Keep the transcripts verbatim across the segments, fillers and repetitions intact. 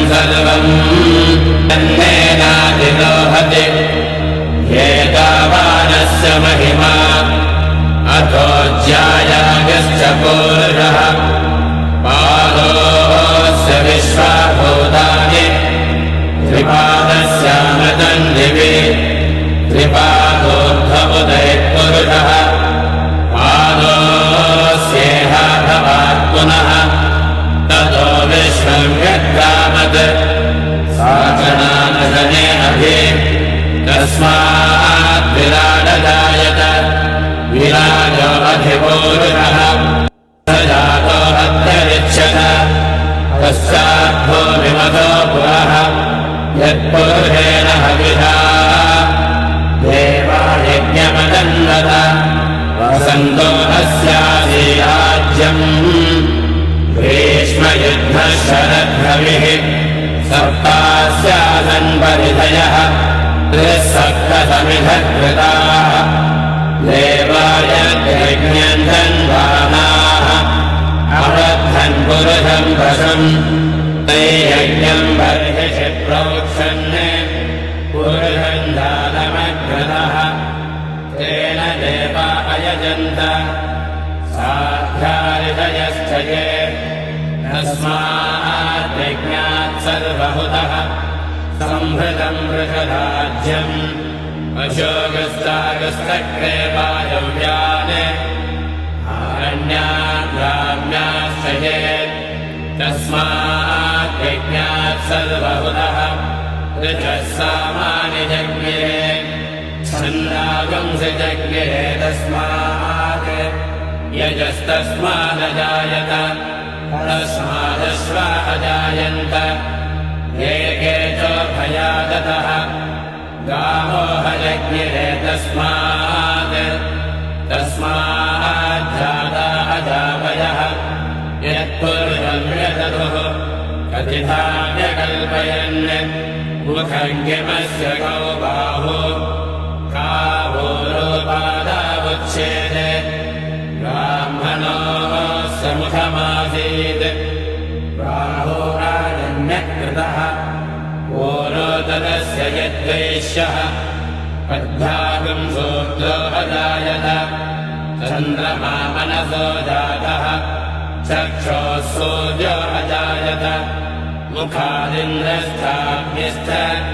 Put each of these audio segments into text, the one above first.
सर्वम् तन्नेनादिलोहति एतावानस्य महिमा अथो ज्यायागश्च पूरुषः पादोऽस्य विश्वाभूतानि त्रिपादस्यामृतम् दिवि त्रिपादोऽर्धमुदयपुरुषः पादोऽस्येहाभवात् पुनः ततो विश्वं यद्गामत् साचनानशने अभि तस्मात् विराडजायत विराजो अधिपूरुषः स जातो अत्यरिच्छत पश्चाद्भूमिमतो पुरः यत्पुरुषेण हविषा देवा यज्ञमदन्वत वसन्तो अस्यादिराज्यम् ग्रीष्मयुद्धः शरद्भविः सप्तास्यासन् परिधयः त्रिसप्तसमिधकृताः देवाय यज्ञम् धन्वानाः अवद्धन् पुरुषम् वशम् ते यज्ञम् बर्हिषि प्रोक्षन् पुरुषम् दानमग्रतः तेन देवा अयजन्त साध्यारिषयश्च ये तस्मात् यज्ञात् सर्वहुतः संहृतम् वृषराज्यम् अशोकस्तागस्तक्रे वायव्यान् आरण्याग्राम्याश्च ये तस्मात् यज्ञात् सर्वहुतः ऋचः सामानि जज्ञे छन्दागंसि जज्ञे तस्मात् यजस्तस्मादजायत तस्मादश्वा अजायन्त ये केचोभयादतः गावो हयज्ञे तस्मात् तस्माज्जाता अजावयः यत्पुरुषम् यदतुः कथिता व्यकल्पयन् मुखम् किमस्य गौ बाहु कावोरोपादावुच्छेद ब्राह्मणोऽस्य मुखमासीत् बाहोराजन्यकृतः ओरोदरस्य यद्वैश्यः पद्भागम् सूत्रो अजायत चन्द्रमा मनसो जातः चक्षुः सूर्यो अजायत मुखादिन्द्रश्चाग्निश्च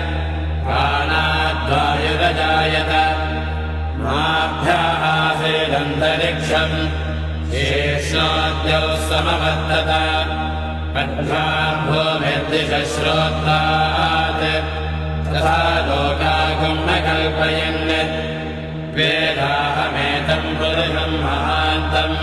प्राणाद्वायुरजायत नाभ्याः आसीदन्तरिक्षम् शेषोऽद्यौ समवर्तत पद्भ्याम् भूमिर्दिशः श्रोत्रात् तथा लोकागम् न कल्पयन् वेदाहमेतम् पुरुषम् महान्तम्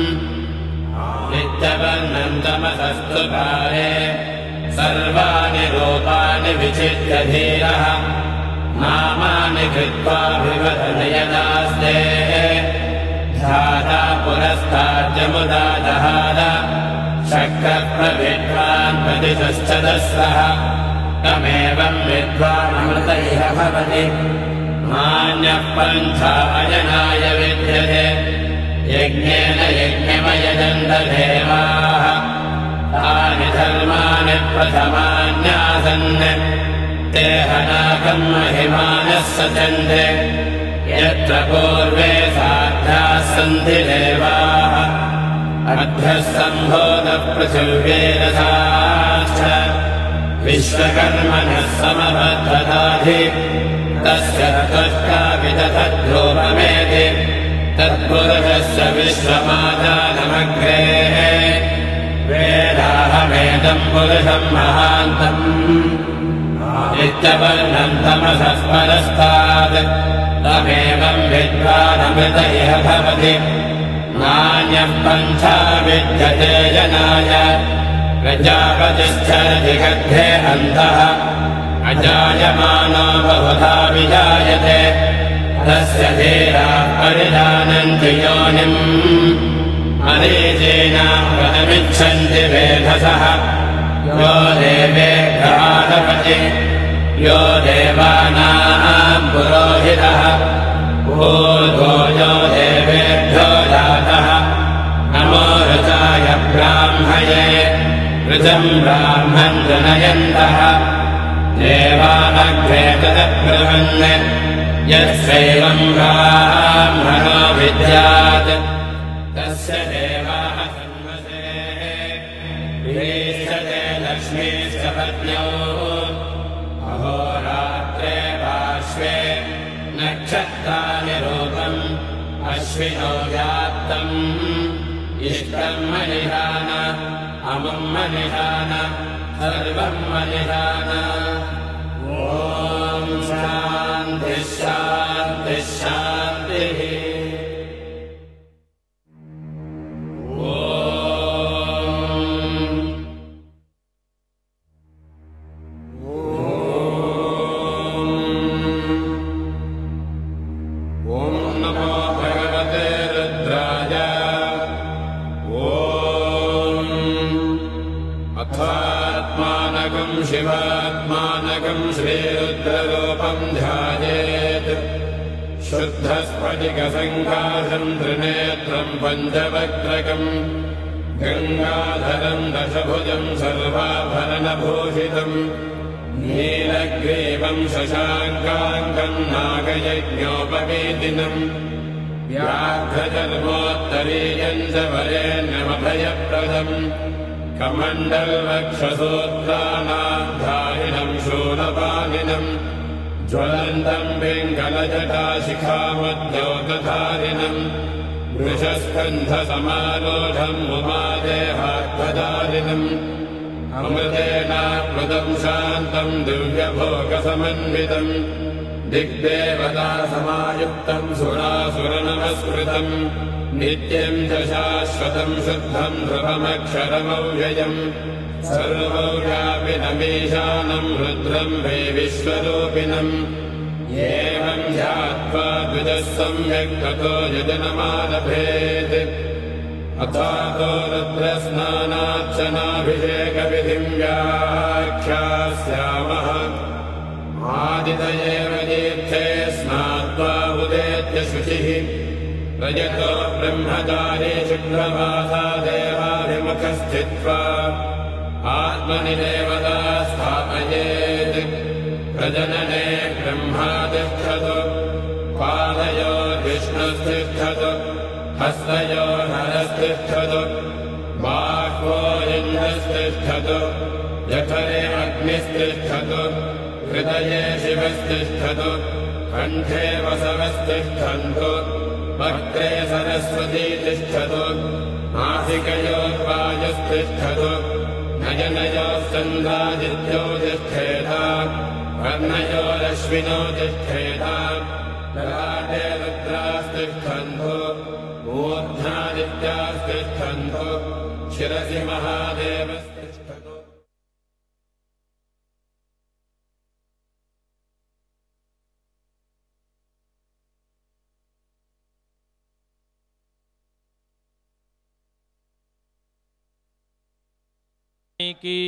नित्यवर्णम् तमसस्तु काले सर्वाणि रूपाणि विचित्य धीरः नामानि कृत्वा विवदनयदास्ते ध्याता पुरस्ताद्यमुदा जहाद शक्रप्रविद्वान् प्रतिशश्चदस्रः तमेवम् विद्वानमृत इह भवति नान्यः पन्था अजनाय विद्यते यज्ञेन यज्ञमयजन्त देवाः तानि धर्माणि प्रथमान्यासन् ते हनाकम् महिमानः सचन्ते यत्र पूर्वे साध्याः सन्ति देवाः अध्यः सम्भोदः पृथिव्येरसाश्च विश्वकर्मणः समबद्धताधि तस्य त्वष्टाविदधद्रूपमेति तत्पुरुषस्य विश्वमादानमग्रे वेदाहमेतम् पुरुषम् महान्तम् नित्यवर्णम् तमसः परस्तात् तमेवम् विद्वानमृत इह भवति नान्यः पन्था विद्यते जनाय प्रजापतिश्च जिगद्धे अन्तः अजायमानो बहुधा विजायते तस्य धीराः परिजानन्ति योनिम् मरीचीनाम् पदमिच्छन्ति वेधसः यो देवेभ्यः आदपति यो देवानाम् पुरोहितः ऊर्ध्वो यो देवेभ्यो जातः नमो ऋचाय ब्राह्मये ऋजम् ब्राह्मन् जनयन्तः देवानग्रे तदब्रवन् यस्यैवम् ब्राह्मणो विद्यात् तस्य देवाः सन्वसे प्रीष्यते लक्ष्मीश्च पत्न्यौ अहोरात्रे पार्श्वे नक्षत्राणि रूपम् अश्विनो व्याप्तम् इष्टम् मनिधान अमुम् मनिधान सर्वम् मनिधान ॐ शान्तिः शान्तिः शान्तिः शिवात्मानकम् श्रीरुद्ररूपम् ध्यायेत् शुद्धस्फटिकसङ्काशम् त्रिनेत्रम् पञ्चवक्त्रकम् गङ्गाधरम् दशभुजम् सर्वाभरणभूषितम् नीलग्रीवम् शशाङ्काङ्कम् नागयज्ञोपवीतिनम् व्याघ्रचर्मोत्तरीयम् च वरेण्यमभयप्रदम् कमण्डलवक्षसूत्राणाधारिणम् शूलपालिनम् ज्वलन्तम् पिङ्गलजटाशिखामद्योतधारिणम् वृषस्कन्धसमारूढम् उमादेहात्मदारिणम् अमृतेनाप्लुतम् शान्तम् दिव्यभोगसमन्वितम् दिग्देवता समायुक्तम् सुरासुरनमस्कृतम् नित्यम् च शाश्वतम् शुद्धम् ध्रुवमक्षरमव्ययम् सर्वव्यापिनमीशानम् रुद्रम् वै विश्वरूपिणम् एवम् ध्यात्वा द्विजः सम्यक् ततो यजनमालभेत् अथातो रुद्रस्नानार्चनाभिषेकविधिम् व्याख्यास्यामः आदितयेव तीर्थे स्नात्वा उदेत्य शुचिः रजतो ब्रह्मचारी शुक्रवासा देवाभिमुखस्थित्वा आत्मनि देवता स्थापयेत् प्रजनने ब्रह्मा तिष्ठतु पादयोर्विष्णुस्तिष्ठतु हस्तयोर्हरस्तिष्ठतु बाह्वो इन्द्रस्तिष्ठतु जठरे अग्निस्तिष्ठतु हृदये शिवस्तिष्ठतु कण्ठे वसवस्तिष्ठन्तु वक्त्रे सरस्वती तिष्ठतु नासिकयोर्वायुस्तिष्ठतु नयनयोश्चन्द्रादित्यो तिष्ठेत कर्णयोरश्विनो तिष्ठेत ललाटे रुद्रास्तिष्ठन्तु ऊर्ध्वादित्यास्तिष्ठन्तु शिरसि महादेवस्तिष्ठतु। की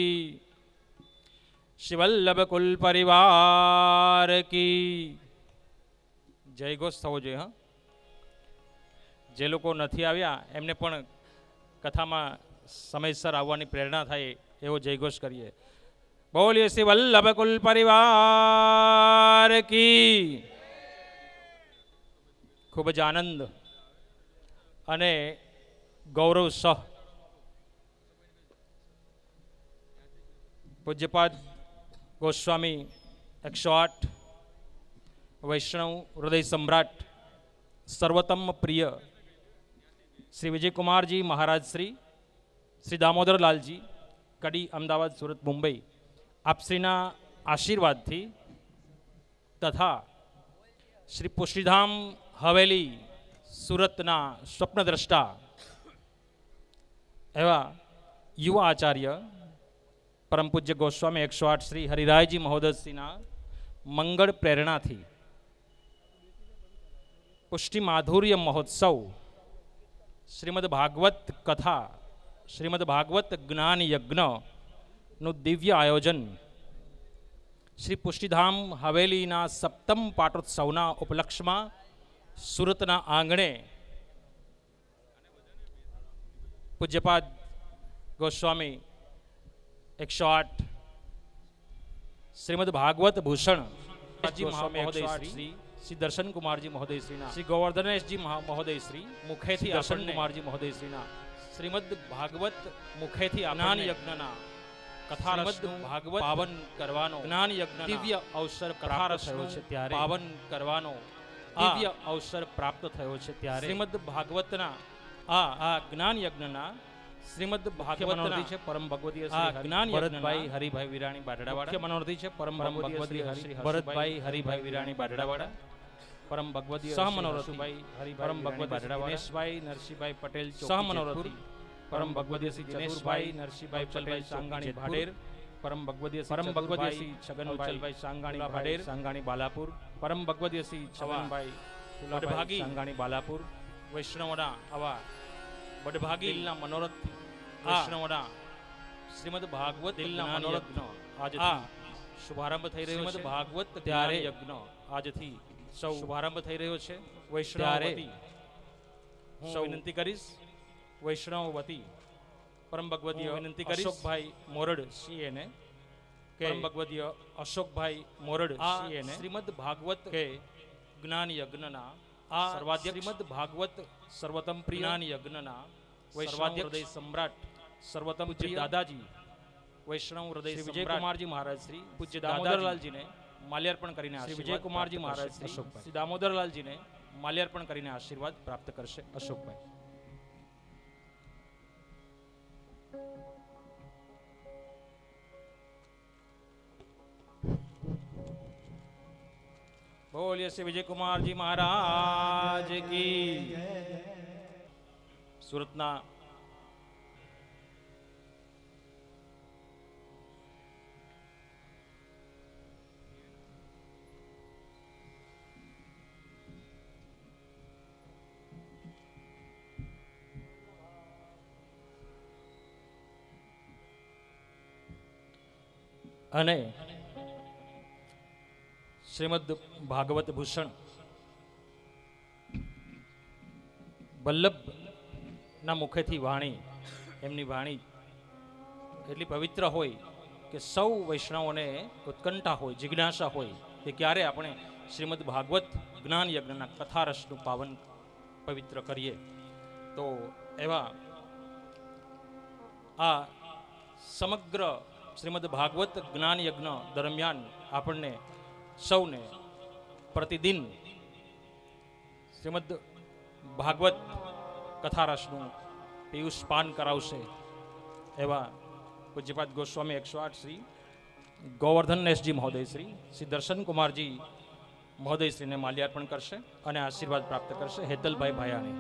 शिवल्लभ कुल परिवार की जय घोष थवो जोईए। हाँ, जे लोको नथी आव्या एमने पण कथामां समयसर आववानी प्रेरणा थाय एवो जय घोष करिए। बोलिए शिवल्लभ कुल परिवार की। खूब ज आनंद अने गौरव सह पूज्यपाद गोस्वामी एक सौ आठ वैष्णव हृदय सम्राट सर्वोत्तम प्रिय श्री विजय कुमार जी महाराज श्री श्री दामोदर लाल जी कड़ी अमदावाद सूरत मुंबई आपश्रीना आशीर्वाद थी तथा श्री पुष्टिधाम हवेली सूरतना स्वप्नद्रष्टा एवं युवा आचार्य परम पूज्य गोस्वामी एक सौ आठ श्री हरिराय जी महोदय श्रीना मंगल प्रेरणा थी पुष्टि माधुर्य महोत्सव श्रीमद् भागवत कथा श्रीमद् भागवत ज्ञान यज्ञ नु दिव्य आयोजन श्री पुष्टिधाम हवेलीना सप्तम पाटोत्सवना उपलक्ष्यमां सूरतना आंगणे पूज्यपाद गोस्वामी એકસો આઠ શ્રીમદ ભાગવત ભૂષણ ગોસ્વામી મહોદય એકસો આઠ શ્રી શ્રી દર્શન કુમારજી મહોદય શ્રીના શ્રી ગોવર્ધનેશજી મહા- મહોદય શ્રી મુખેથી દર્શન દર્શન કુમારજી મહોદય શ્રીના શ્રીમદ ભાગવત મુખેથી જ્ઞાન જ્ઞાન યજ્ઞના કથા શ્રીમદ ભાગવત પાવન કરવાનો જ્ઞાન યજ્ઞ દિવ્ય અવસર કથા પ્રાપ્ત રસનો થયો છે ત્યારે પાવન પાવન કરવાનો આ દિવ્ય અવસર પ્રાપ્ત થયો છે ત્યારે શ્રીમદ ભાગવતના આ આ જ્ઞાન યજ્ઞના શ્રીમદ ભાગવતના મનોરથી છે પરમ ભગવદીય આ શ્રી જ્ઞાન ભરતભાઈ યજ્ઞના હરિભાઈ વિરાણી બાઢડાવાળા મુખ્ય મનોરથી છે પરમ પરમ ભગવદીય ભગવદીય શ્રી શ્રી ભરતભાઈ હરિભાઈ હરિભાઈ વિરાણી બાઢડાવાળા પરમ ભગવદીય સહ શ્રી મનોરથી હર્ષુભાઈ હરિભાઈ પરમ વિરાણી ભગવદીય બાઢડાવાળા દિનેશભાઈ નરસિંહભાઈ પટેલ સહ મનોરથી પરમ ભગવદીય શ્રી દિનેશભાઈ ચતુરભાઈ નરસિંહભાઈ અવચલભાઈ પટેલ સાંગાણી ચોકી ભાડેર જેતપુર, પરમ ભગવદીય પરમ ભગવદીય શ્રી છગનભાઈ અવચલભાઈ સાંગાણી ફુલાભાઈ ભાડેર સાંગાણી બાલાપુર પરમ ભગવદીય શ્રી છગનભાઈ છગનભાઈ ફુલાભાઈ વડભાગી સાંગાણી બાલાપુર વૈષ્ણવના આવા વડભાગી દિલના મનોરથ વૈષ્ણવના શ્રીમદ ભાગવત દિલના જ્ઞાન મનોરથ યજ્ઞ આજથી આ શુભારંભ થઈ રહ્યો શ્રીમદ છે ભાગવત ત્યારે ત્યારે યજ્ઞ આજથી સૌ શુભારંભ થઈ રહ્યો છે ત્યારે વૈષ્ણવતી હું સૌ વિનંતી કરીશ વૈષ્ણવતી પરમ ભગવદીય હું વિનંતી કરીશ અશોકભાઈ મોરડ સીએને કે પરમ ભગવદીય અશોકભાઈ મોરડ આ સીએને શ્રીમદ ભાગવત કે જ્ઞાન યજ્ઞના આ સર્વાધ્યક્ષ શ્રીમદ ભાગવત સર્વતમ પ્રિય જ્ઞાન યજ્ઞના વૈષ્ણવ સર્વાધ્યક્ષ હૃદય સમ્રાટ સર્વતમ પૂજ્ય પ્રિય દાદાજી વૈષ્ણવ હૃદય શ્રી સમ્રાટ વિજયકુમારજી મહારાજ શ્રી પૂજ્ય દામોદરલાલજીને માલ્યાર્પણ કરીને શ્રી આશીર્વાદ વિજયકુમારજી પ્રાપ્ત મહારાજ કરશે. શ્રી અશોકભાઈ. શ્રી દામોદરલાલજીને માલ્યાર્પણ કરીને આશીર્વાદ પ્રાપ્ત કરશે અશોકભાઈ. બોલીએ શ્રી વિજયકુમારજી મહારાજ કી સુરતના અને શ્રીમદ ભાગવત ભૂષણ વલ્લભના મુખેથી વાણી એમની વાણી એટલી પવિત્ર હોય કે સૌ વૈષ્ણવોને ઉત્કંઠા હોય, જિજ્ઞાસા હોય કે ક્યારે આપણે શ્રીમદ ભાગવત જ્ઞાન યજ્ઞના કથારસનું પાવન પવિત્ર કરીએ. તો એવા આ સમગ્ર શ્રીમદ ભાગવત જ્ઞાન યજ્ઞ દરમિયાન આપણને સૌને પ્રતિદિન શ્રીમદ ભાગવત કથારસનું પિયુષ પાન કરાવશે એવા પૂજ્યપાદ ગોસ્વામી એકસો આઠ શ્રી ગોવર્ધનેશજી મહોદય શ્રી શ્રી દર્શન કુમારજી મહોદય શ્રીને માલ્યાર્પણ કરશે અને આશીર્વાદ પ્રાપ્ત કરશે હેતલભાઈ ભાયાણી.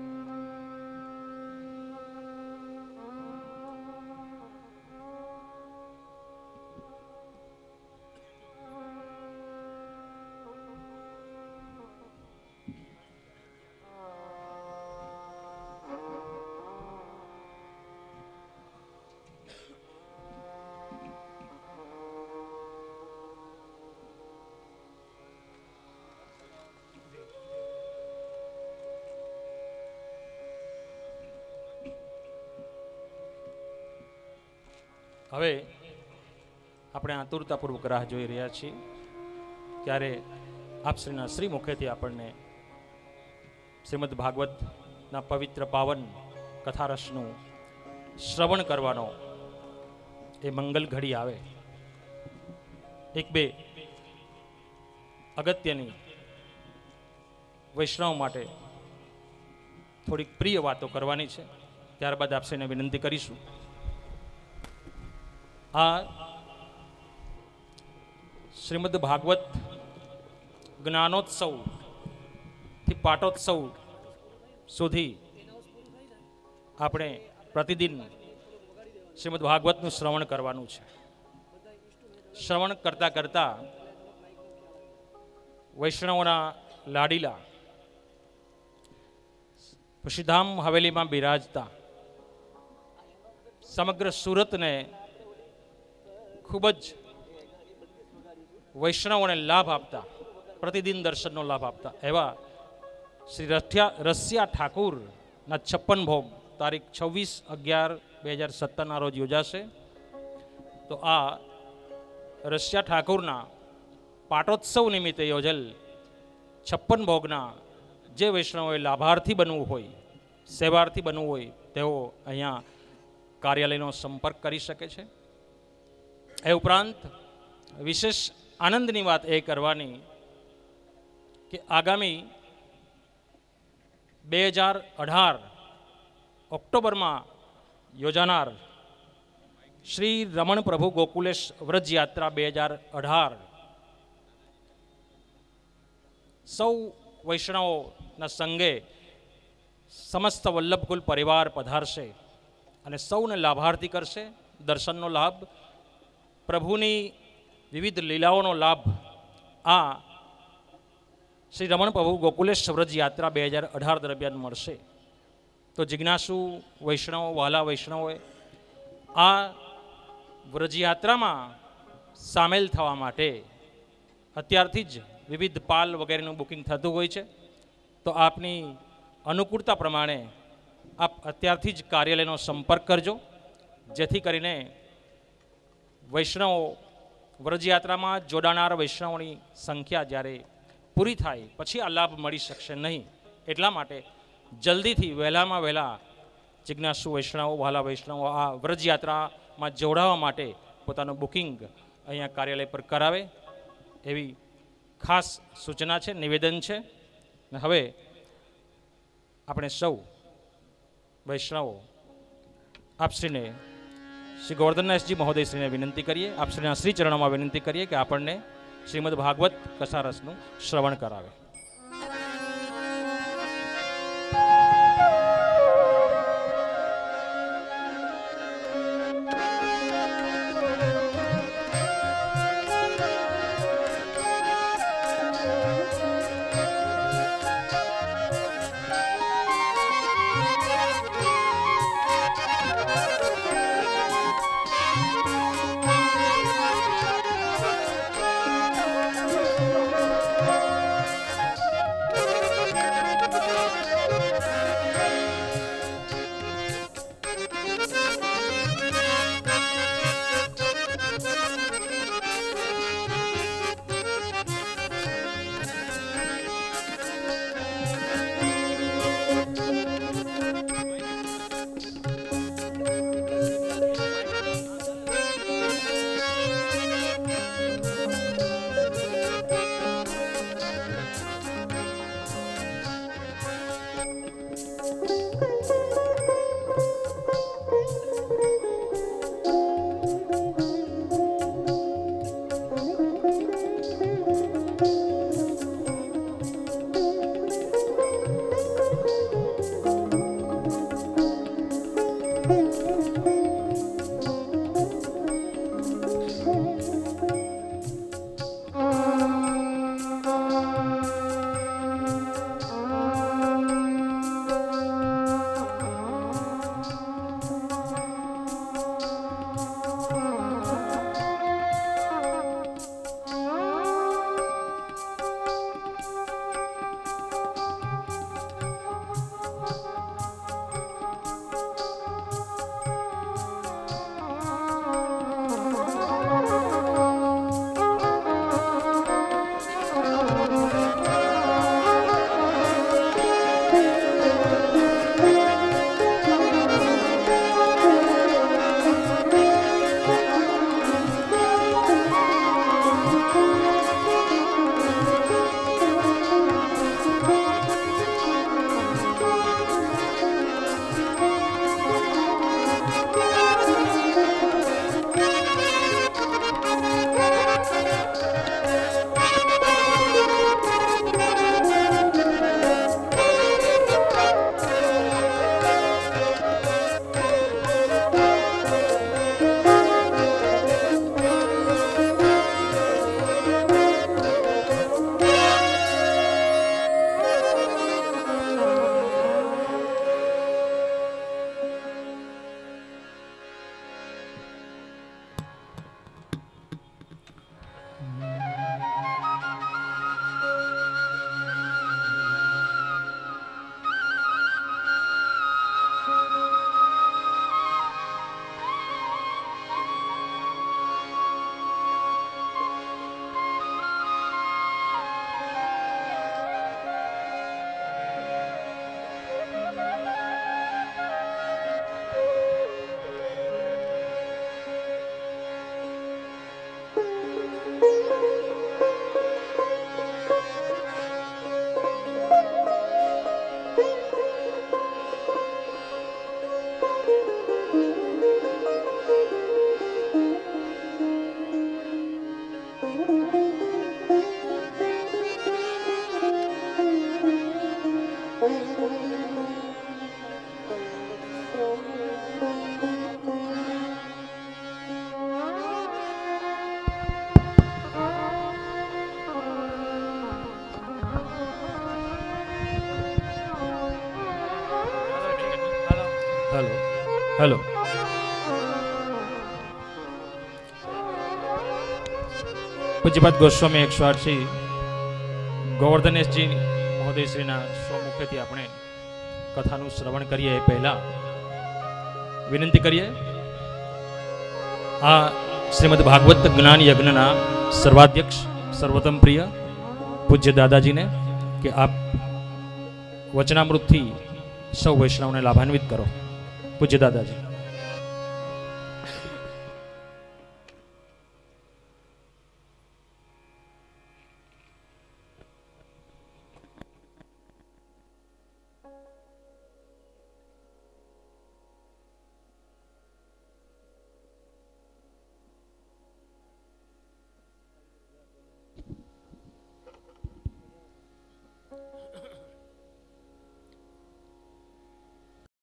હવે આપણે આતુરતાપૂર્વક રાહ જોઈ રહ્યા છીએ ત્યારે આપશ્રીના શ્રી મુખેથી આપણને શ્રીમદ ભાગવતના પવિત્ર પાવન કથારસનું શ્રવણ કરવાનો એ મંગલ ઘડી આવે. એક બે અગત્યની વૈષ્ણવ માટે થોડીક પ્રિય વાતો કરવાની છે, ત્યારબાદ આપશ્રીને વિનંતી કરીશું. આ શ્રીમદ ભાગવત જ્ઞાનોત્સવ થી પાટોત્સવ સુધી આપણે પ્રતિદિન શ્રીમદ ભાગવતનું શ્રવણ કરવાનું છે. શ્રવણ કરતા કરતા વૈષ્ણવોના લાડીલા તુલસીધામ હવેલીમાં બિરાજતા સમગ્ર સુરતને ખૂબ જ વૈષ્ણવોને લાભ આપતા, પ્રતિદિન દર્શનનો લાભ આપતા એવા શ્રી રથિયા રસિયા ઠાકુરના છપ્પન ભોગ તારીખ છવ્વીસ અગિયાર બે હજાર સત્તરના રોજ યોજાશે. તો આ રસિયા ઠાકુરના પાટોત્સવ નિમિત્તે યોજેલ છપ્પન ભોગના જે વૈષ્ણવોએ લાભાર્થી બનવું હોય, સેવાર્થી બનવું હોય, તેઓ અહીંયા કાર્યાલયનો સંપર્ક કરી શકે છે. એ ઉપરાંત વિશેષ આનંદની વાત એ કરવાની કે આગામી બે હજાર અઢાર ઓક્ટોબરમાં યોજાનાર શ્રી રમણ પ્રભુ ગોકુલેશ વ્રજ યાત્રા બે હજાર અઢાર સૌ વૈષ્ણવોના સંગે સમસ્ત વલ્લભકુલ પરિવાર પધારશે અને સૌને લાભાર્થી કરશે. દર્શનનો લાભ, પ્રભુની વિવિધ લીલાઓનો લાભ આ શ્રી રમણ પ્રભુ ગોકુલેશ વ્રજ યાત્રા બે હજાર અઢાર દરમિયાન મળશે. તો જિજ્ઞાસુ વૈષ્ણવો, વહાલા વૈષ્ણવોએ આ વ્રજયાત્રામાં સામેલ થવા માટે અત્યારથી જ વિવિધ પાલ વગેરેનું બુકિંગ થતું હોય છે. તો આપની અનુકૂળતા પ્રમાણે આપ અત્યારથી જ કાર્યાલયનો સંપર્ક કરજો, જેથી કરીને વૈષ્ણવો વ્રજયાત્રામાં જોડાનાર વૈષ્ણવોની સંખ્યા જ્યારે પૂરી થાય પછી આ લાભ મળી શકશે નહીં. એટલા માટે જલ્દીથી વહેલામાં વહેલા જિજ્ઞાસુ વૈષ્ણવો, વહાલા વૈષ્ણવો આ વ્રજયાત્રામાં જોડાવા માટે પોતાનું બુકિંગ અહીંયા કાર્યાલય પર કરાવે એવી ખાસ સૂચના છે, નિવેદન છે. ને હવે આપણે સૌ વૈષ્ણવો આપશ્રીને શ્રી ગોવર્ધનદાસજી મહોદયશ્રીને વિનંતી કરીએ, આપશ્રીના શ્રી ચરણોમાં વિનંતી કરીએ કે આપણને શ્રીમદ ભાગવત કસારસનું શ્રવણ કરાવે. हेलो पूज्यपाद गोस्वामी एक सौ आठ श्री गोवर्धनेश जी महोदय श्री स्वमुखे थी अपने कथानु श्रवण करिए पहला विनंती करिए आ श्रीमद् भागवत ज्ञान यज्ञना सर्वाध्यक्ष सर्वोत्तम प्रिय पूज्य दादाजी ने कि आप वचनामृत थी सौ वैष्णव ने लाभान्वित करो। पूज्य दादाजी।